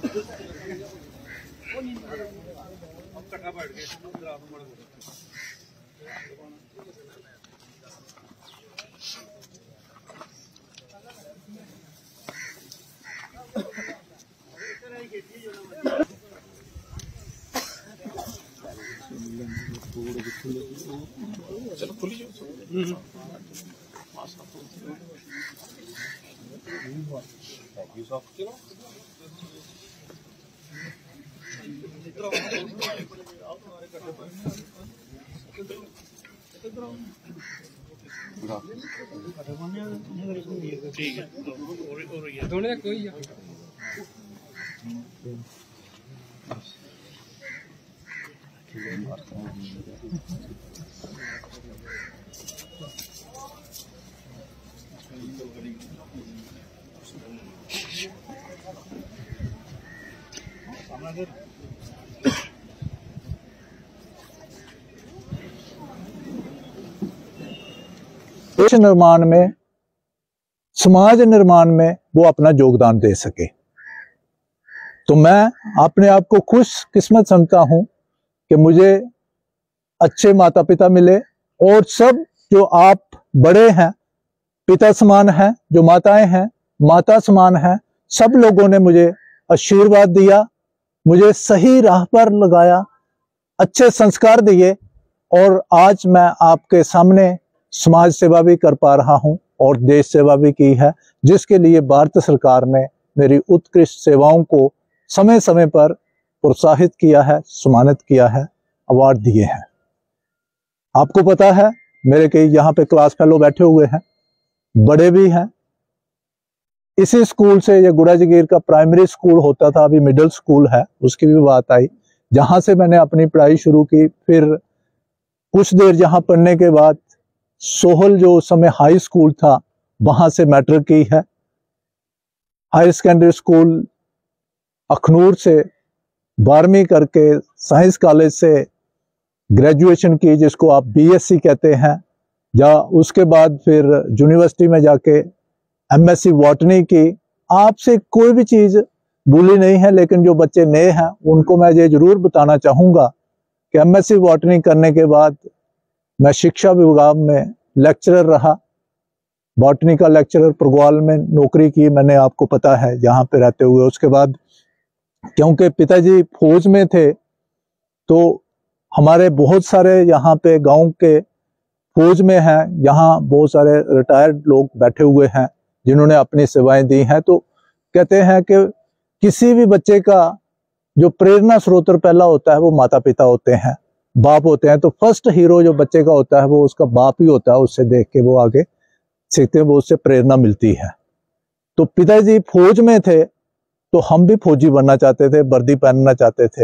चलो खुली ठीक है दोनों कोई देश निर्माण में, समाज निर्माण में वो अपना योगदान दे सके। तो मैं अपने आप को खुश किस्मत समझता हूं कि मुझे अच्छे माता पिता मिले, और सब जो आप बड़े हैं, पिता समान हैं, जो माताएं हैं माता समान हैं, सब लोगों ने मुझे आशीर्वाद दिया, मुझे सही राह पर लगाया, अच्छे संस्कार दिए, और आज मैं आपके सामने समाज सेवा भी कर पा रहा हूं और देश सेवा भी की है, जिसके लिए भारत सरकार ने मेरी उत्कृष्ट सेवाओं को समय समय पर प्रोत्साहित किया है, सम्मानित किया है, अवार्ड दिए हैं। आपको पता है मेरे कई यहाँ पे क्लास फेलो बैठे हुए हैं, बड़े भी हैं। इसी स्कूल से, ये गुड़ा जगीर का प्राइमरी स्कूल होता था, अभी मिडिल स्कूल है, उसकी भी बात आई, जहां से मैंने अपनी पढ़ाई शुरू की। फिर कुछ देर जहां पढ़ने के बाद सोहल जो उस समय हाई स्कूल था, वहां से मैट्रिक की है। हायर सेकेंडरी स्कूल अखनूर से 12वीं करके साइंस कॉलेज से ग्रेजुएशन की, जिसको आप बीएससी कहते हैं, या उसके बाद फिर यूनिवर्सिटी में जाके एमएससी बॉटनी की। आपसे कोई भी चीज भूली नहीं है, लेकिन जो बच्चे नए हैं उनको मैं ये जरूर बताना चाहूंगा कि एमएससी बॉटनी करने के बाद मैं शिक्षा विभाग में लेक्चरर रहा, बॉटनी का लेक्चरर प्रगवाल में नौकरी की मैंने, आपको पता है, यहाँ पे रहते हुए। उसके बाद क्योंकि पिताजी फौज में थे, तो हमारे बहुत सारे यहाँ पे गांव के फौज में हैं, यहाँ बहुत सारे रिटायर्ड लोग बैठे हुए हैं जिन्होंने अपनी सेवाएं दी हैं। तो कहते हैं कि किसी भी बच्चे का जो प्रेरणा स्रोत पहला होता है वो माता पिता होते हैं, बाप होते हैं। तो फर्स्ट हीरो जो बच्चे का होता है वो उसका बाप ही होता है, उससे देख के वो आगे सीखते हैं, वो उससे प्रेरणा मिलती है। तो पिताजी फौज में थे, तो हम भी फौजी बनना चाहते थे, वर्दी पहनना चाहते थे।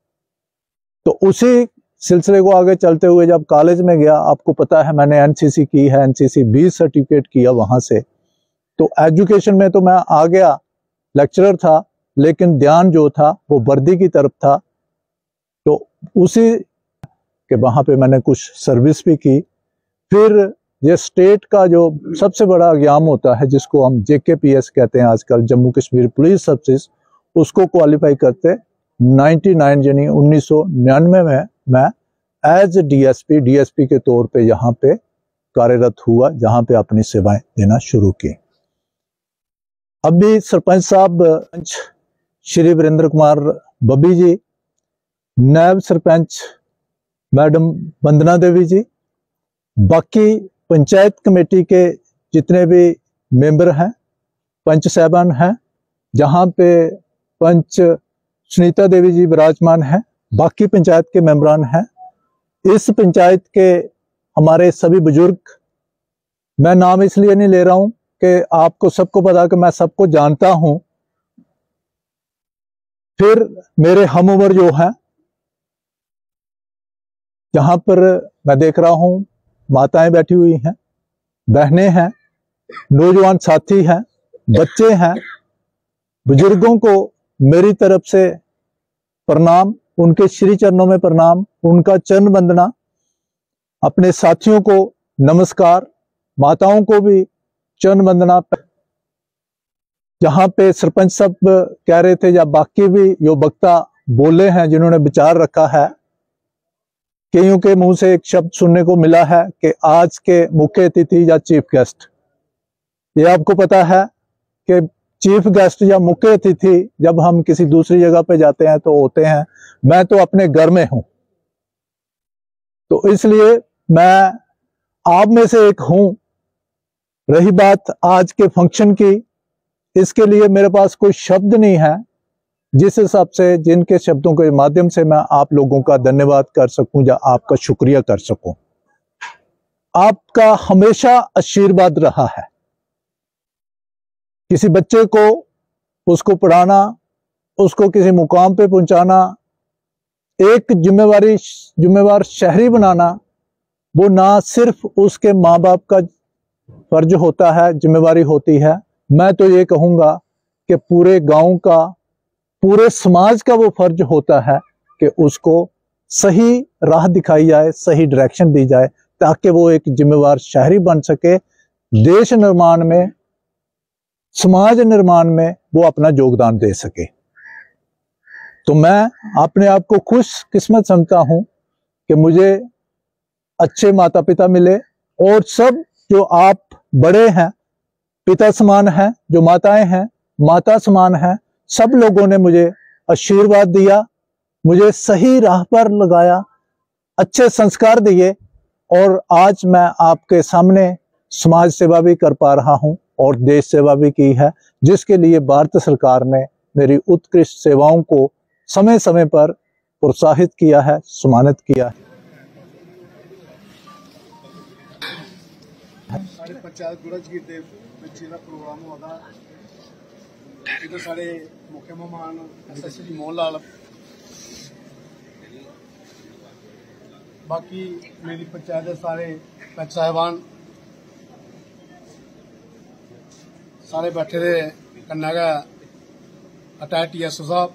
तो उसी सिलसिले को आगे चलते हुए जब कॉलेज में गया, आपको पता है मैंने एनसीसी की है, एनसीसी 20 सर्टिफिकेट किया वहां से। तो एजुकेशन में तो मैं आ गया, लेक्चरर था, लेकिन ध्यान जो था वो वर्दी की तरफ था। तो उसी के वहां पे मैंने कुछ सर्विस भी की। फिर ये स्टेट का जो सबसे बड़ा एग्जाम होता है, जिसको हम JKPS कहते हैं आजकल, जम्मू कश्मीर पुलिस सर्विस, उसको क्वालिफाई करते 99 यानी 1999 में मैं एज डीएसपी के तौर पे यहाँ पे कार्यरत हुआ, जहाँ पे अपनी सेवाएं देना शुरू की। अभी सरपंच साहब श्री वीरेंद्र कुमार बब्बी जी, नायब सरपंच मैडम वंदना देवी जी, बाकी पंचायत कमेटी के जितने भी मेंबर हैं, पंच साहबान हैं, जहाँ पे पंच सुनीता देवी जी विराजमान हैं, बाकी पंचायत के मेंबरान हैं। इस पंचायत के हमारे सभी बुजुर्ग, मैं नाम इसलिए नहीं ले रहा हूं कि आपको सबको पता कि मैं सबको जानता हूं। फिर मेरे हम उम्र जो हैं, जहां पर मैं देख रहा हूं माताएं बैठी हुई हैं, बहनें हैं, नौजवान साथी हैं, बच्चे हैं, बुजुर्गों को मेरी तरफ से प्रणाम, उनके श्री चरणों में प्रणाम, उनका चरण वंदना, अपने साथियों को नमस्कार, माताओं को भी चरण वंदना। जहाँ पे सरपंच साहब कह रहे थे या बाकी भी जो वक्ता बोले हैं जिन्होंने विचार रखा है, कईयों के मुंह से एक शब्द सुनने को मिला है कि आज के मुख्य अतिथि या चीफ गेस्ट। ये आपको पता है कि चीफ गेस्ट या मुख्य अतिथि जब हम किसी दूसरी जगह पे जाते हैं तो होते हैं, मैं तो अपने घर में हूं, तो इसलिए मैं आप में से एक हूं। रही बात आज के फंक्शन की, इसके लिए मेरे पास कोई शब्द नहीं है जिस हिसाब से, जिनके शब्दों के माध्यम से मैं आप लोगों का धन्यवाद कर सकूं या आपका शुक्रिया कर सकूं। आपका हमेशा आशीर्वाद रहा है। किसी बच्चे को, उसको पढ़ाना, उसको किसी मुकाम पे पहुंचाना, एक जिम्मेवार शहरी बनाना, वो ना सिर्फ उसके माँ बाप का फर्ज होता है, जिम्मेवारी होती है, मैं तो ये कहूंगा कि पूरे गांव का, पूरे समाज का वो फर्ज होता है कि उसको सही राह दिखाई जाए, सही डायरेक्शन दी जाए, ताकि वो एक जिम्मेवार शहरी बन सके, देश निर्माण में, समाज निर्माण में वो अपना योगदान दे सके। तो मैं अपने आप को खुश किस्मत समझता हूं कि मुझे अच्छे माता पिता मिले, और सब जो आप बड़े हैं, पिता समान हैं, जो माताएं हैं माता समान हैं, सब लोगों ने मुझे आशीर्वाद दिया, मुझे सही राह पर लगाया, अच्छे संस्कार दिए, और आज मैं आपके सामने समाज सेवा भी कर पा रहा हूं और देश सेवा भी की है, जिसके लिए भारत सरकार ने मेरी उत्कृष्ट सेवाओं को समय समय पर प्रोत्साहित किया है, सम्मानित किया है। साढ़े पंचायत गुड़जगीर के बच्चे का प्रोग्राम होगा, इधर साढ़े मुख्य मेहमान SSG मोहन लाल, बाकी मेरी पंचायत के सारे पंच साहिबान सारे बैठे दे, कन्नै गै अटैच TSO साहब,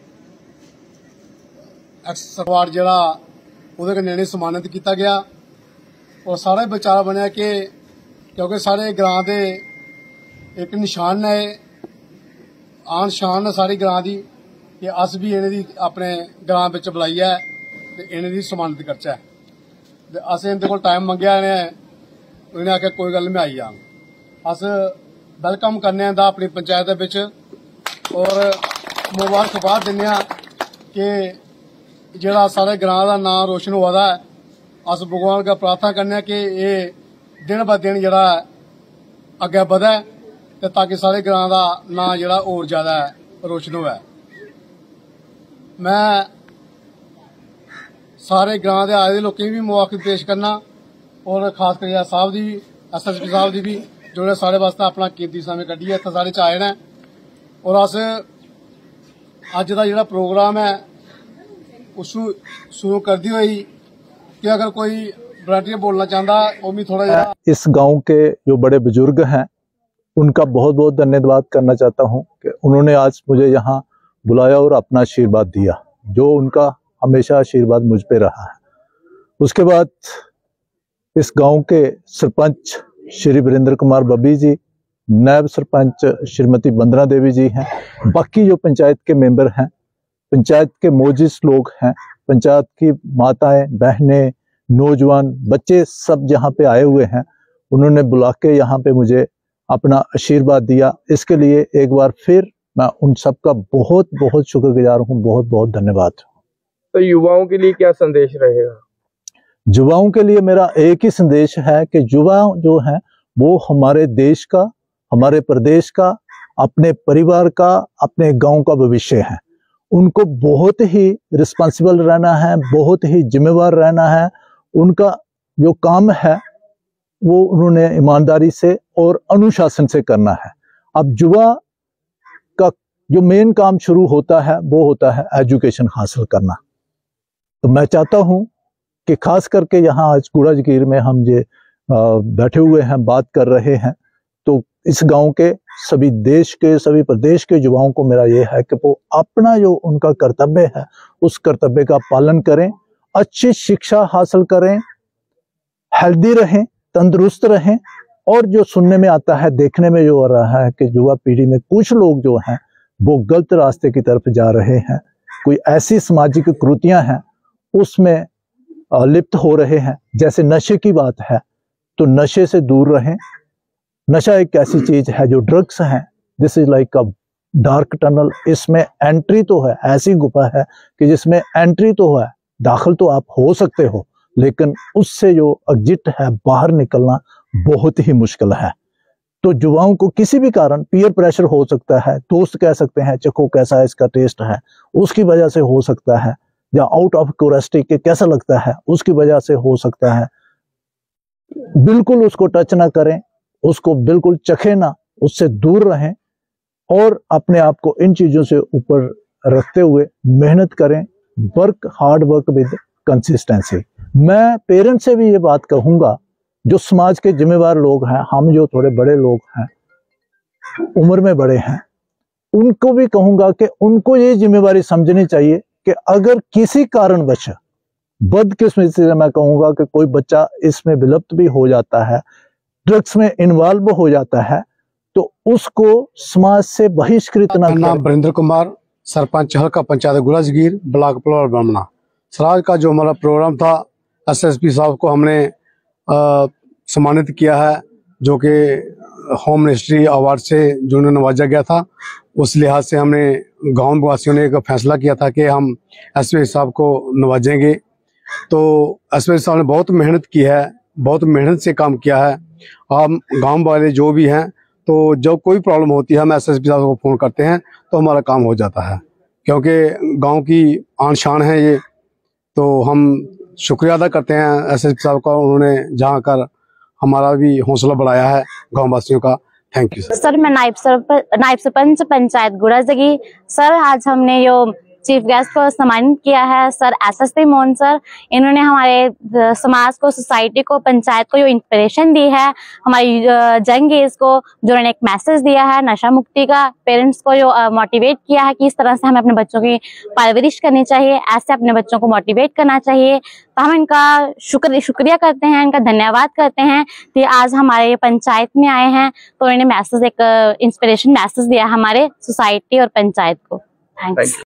एक्स स्क्वाड जेह्ड़ा ओह्दे कन्नै इ'नें सम्मानित किया गया, और सारा विचार बनया कि क्योंकि सारे ग्रां दे एक निशान है, आन शान है सारी ग्रां दी, कि अस भी इन्हें दी अपने ग्रां बिच बुलाइयै ते इन्हें दी सम्मानित करचै। ते असें इंदे कोल टाइम मंगेआ, इन्हें आखेआ कोई गल्ल मैं आई जाङ। अस वेलकम करने इंदा अपनी पंचायत दे बिच, और मुबारकबाद दिन्ने कि जेह्ड़ा सारे ग्रां दा नां रोशन होआ दा है। अस भगवान का प्रार्थना करने कि ये दिन ब दिन जेह्ड़ा अग्गै बधै, ते ताकि सारे ग्रां दा नां जेह्ड़ा होर ज्यादा रोशन होवै। मैं सारे ग्रां दे आए दे लोकें गी भी मुबारक पेश करना, और खास करियै साहब दी भी, SSP साहब दी भी, जोड़े साढ़े वास्ते अपना कीमती समय कड्ढियै इत्थे सारे च आए न। और अस अज्ज दा जेह्ड़ा प्रोग्राम है उस शुरू करदी होई कि अगर कोई वॉलंटियर बोलना चाहता वो भी थोड़ा जरा। इस गांव के जो बड़े बुजुर्ग हैं उनका बहुत बहुत धन्यवाद करना चाहता हूं कि उन्होंने आज मुझे यहाँ बुलाया और अपना आशीर्वाद दिया, जो उनका हमेशा आशीर्वाद मुझ पे रहा है। उसके बाद इस गांव के सरपंच श्री वीरेंद्र कुमार बब्बी जी, नायब सरपंच श्रीमती वंदना देवी जी हैं, बाकी जो पंचायत के मेंबर हैं, पंचायत के मोजिस लोग हैं, पंचायत की माताएं, बहनें, नौजवान, बच्चे सब जहाँ पे आए हुए हैं, उन्होंने बुला के यहाँ पे मुझे अपना आशीर्वाद दिया। इसके लिए एक बार फिर मैं उन सब का बहुत बहुत शुक्रगुजार हूँ, बहुत बहुत धन्यवाद। तो युवाओं के लिए क्या संदेश रहेगा? युवाओं के लिए मेरा एक ही संदेश है कि युवा जो हैं वो हमारे देश का, हमारे प्रदेश का, अपने परिवार का, अपने गांव का भविष्य है। उनको बहुत ही रिस्पॉन्सिबल रहना है, बहुत ही जिम्मेवार रहना है। उनका जो काम है वो उन्होंने ईमानदारी से और अनुशासन से करना है। अब युवा का जो मेन काम शुरू होता है वो होता है एजुकेशन हासिल करना। तो मैं चाहता हूं कि खास करके यहाँ आज गुड़जगीर में हम ये बैठे हुए हैं, बात कर रहे हैं, तो इस गांव के सभी देश के, सभी प्रदेश के युवाओं को मेरा ये है कि वो अपना जो उनका कर्तव्य है उस कर्तव्य का पालन करें, अच्छी शिक्षा हासिल करें, हेल्दी रहें, तंदुरुस्त रहें और जो सुनने में आता है, देखने में जो आ रहा है कि युवा पीढ़ी में कुछ लोग जो हैं वो गलत रास्ते की तरफ जा रहे हैं, कोई ऐसी सामाजिक कृतियां हैं उसमें लिप्त हो रहे हैं। जैसे नशे की बात है तो नशे से दूर रहें। नशा एक ऐसी चीज है जो ड्रग्स है, this is like a dark tunnel. इसमें एंट्री तो है, ऐसी गुफा है कि जिसमें एंट्री तो है, दाखिल तो आप हो सकते हो, लेकिन उससे जो एग्जिट है, बाहर निकलना बहुत ही मुश्किल है। तो युवाओं को किसी भी कारण पीयर प्रेशर हो सकता है, दोस्त कह सकते हैं चखो कैसा इसका टेस्ट है, उसकी वजह से हो सकता है, या आउट ऑफ क्यूरियोसिटी के कैसा लगता है उसकी वजह से हो सकता है। बिल्कुल उसको टच ना करें, उसको बिल्कुल चखें ना, उससे दूर रहें और अपने आप को इन चीजों से ऊपर रखते हुए मेहनत करें। Work hard work with consistency. मैं पेरेंट्स से भी ये बात कहूंगा, जो समाज के जिम्मेवार लोग हैं, हम जो थोड़े बड़े लोग हैं, उम्र में बड़े हैं, उनको भी कहूंगा कि उनको ये जिम्मेवारी समझनी चाहिए कि अगर किसी कारणवश बदकिस्मती से मैं कहूंगा कि कोई बच्चा इसमें विलुप्त भी हो जाता है, ड्रग्स में इन्वॉल्व हो जाता है, तो उसको समाज से बहिष्कृत न नाम वरिंद्र कुमार, सरपंच हल्का पंचायत गुड़ाजगीर, ब्लॉक पलोर ब्राह्मणा। सर आज का जो हमारा प्रोग्राम था, एसएसपी साहब को हमने सम्मानित किया है, जो कि होम मिनिस्ट्री अवार्ड से जिन्हें नवाजा गया था। उस लिहाज से हमने गांव वासियों ने एक फैसला किया था कि हम एसपी साहब को नवाजेंगे। तो एसपी साहब ने बहुत मेहनत की है, बहुत मेहनत से काम किया है। हम गांव वाले जो भी हैं, तो जब कोई प्रॉब्लम होती है हम एसएसपी साहब को फोन करते हैं तो हमारा काम हो जाता है, क्योंकि गांव की आन शान है ये। तो हम शुक्रिया अदा करते हैं एसएसपी साहब का, उन्होंने जहाँ कर हमारा भी हौसला बढ़ाया है गाँव वासियों का। Thank you sir. मैं नायब सरपंच पंचायत गुड़ाजगी। सर आज हमने जो चीफ गेस्ट को सम्मानित किया है सर एसएसपी मोहन सर। इन्होंने हमारे समाज को, सोसाइटी को, पंचायत को जो इंस्पिरेशन दी है, हमारी यंग एज को जो उन्होंने एक मैसेज दिया है नशा मुक्ति का, पेरेंट्स को जो मोटिवेट किया है कि इस तरह से हमें अपने बच्चों की परवरिश करनी चाहिए, ऐसे अपने बच्चों को मोटिवेट करना चाहिए। तो हम इनका शुक्रिया करते हैं, इनका धन्यवाद करते हैं कि आज हमारे पंचायत में आए हैं, तो उन्होंने मैसेज, एक इंस्पिरेशन मैसेज दिया हमारे सोसाइटी और पंचायत को। थैंक्स।